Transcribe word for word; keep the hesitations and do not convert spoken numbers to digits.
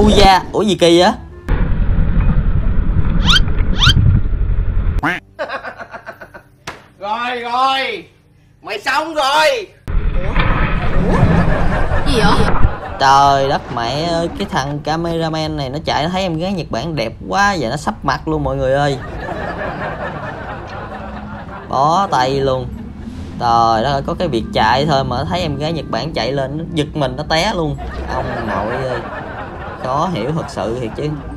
Ui da, ủa gì kỳ vậy? Rồi rồi, mày xong rồi. Gì vậy? Trời đất mẹ ơi, cái thằng cameraman này nó chạy nó thấy em gái Nhật Bản đẹp quá, giờ nó sắp mặt luôn mọi người ơi. Bó tay luôn. Trời đất ơi, có cái việc chạy thôi mà thấy em gái Nhật Bản chạy lên nó giật mình nó té luôn. Ông nội ơi, khó hiểu thật sự thiệt chứ.